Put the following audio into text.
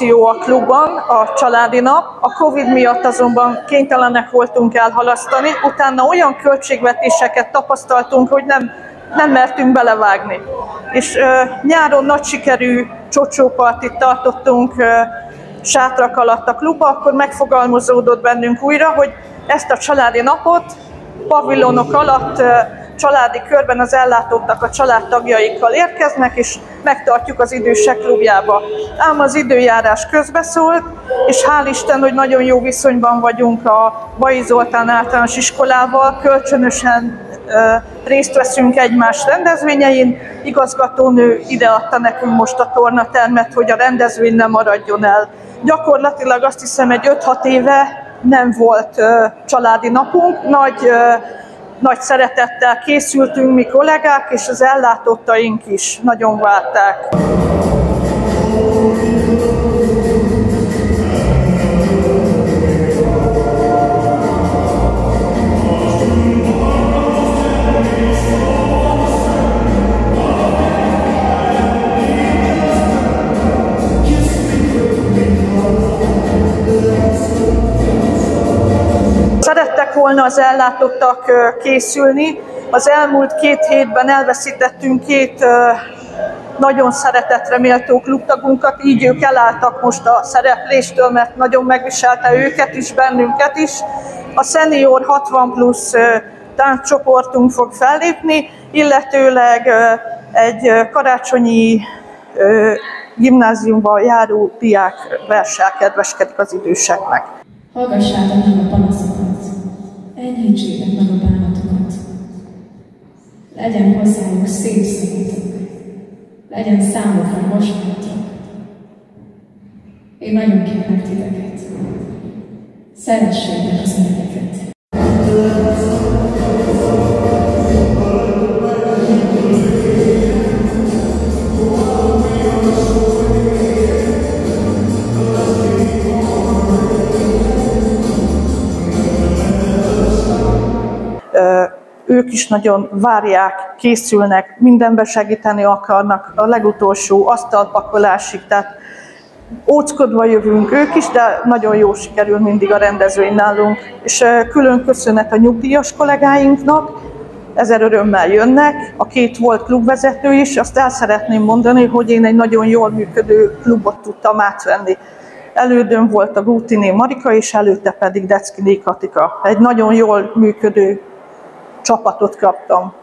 akció a klubban, a családi nap. A Covid miatt azonban kénytelenek voltunk elhalasztani, utána olyan költségvetéseket tapasztaltunk, hogy nem mertünk belevágni. És nyáron nagy sikerű csocsópartit tartottunk sátrak alatt a klubba, akkor megfogalmazódott bennünk újra, hogy ezt a családi napot pavilonok alatt családi körben az ellátottak a családtagjaikkal érkeznek, és megtartjuk az idősek klubjába. Ám az időjárás közbeszólt, és hál' Isten, hogy nagyon jó viszonyban vagyunk a Bai Zoltán általános iskolával, kölcsönösen részt veszünk egymás rendezvényein. Igazgatónő ideadta nekünk most a tornatermet, hogy a rendezvény ne maradjon el. Gyakorlatilag azt hiszem, egy 5-6 éve nem volt családi napunk, nagy szeretettel készültünk mi kollégák, és az ellátottaink is nagyon várták. Szerettek volna az ellátottak készülni. Az elmúlt 2 hétben elveszítettünk 2 nagyon szeretetre méltó klubtagunkat, így ők elálltak most a szerepléstől, mert nagyon megviselte őket is, bennünket is. A senior 60 plusz tánccsoportunk fog fellépni, illetőleg egy karácsonyi gimnáziumba járó diák verssel kedveskedik az időseknek. Hallgassátok meg a panaszokat, enyhítsétek meg a bánatokat. Legyen hozzájuk szép szavatok, legyen számukra mosolyatok. Én nagyon kérlek titeket, szeressétek az öregeket. Ők is nagyon várják, készülnek, mindenben segíteni akarnak, a legutolsó asztalpakolásig, tehát óckodva jövünk ők is, de nagyon jó sikerül mindig a rendezvény nálunk. És külön köszönet a nyugdíjas kollégáinknak, ezer örömmel jönnek, a 2 volt klubvezető is, azt el szeretném mondani, hogy én egy nagyon jól működő klubot tudtam átvenni. Elődön volt a Gútiné Marika, és előtte pedig Deckiné Katika. Egy nagyon jól működő csapatot kaptam.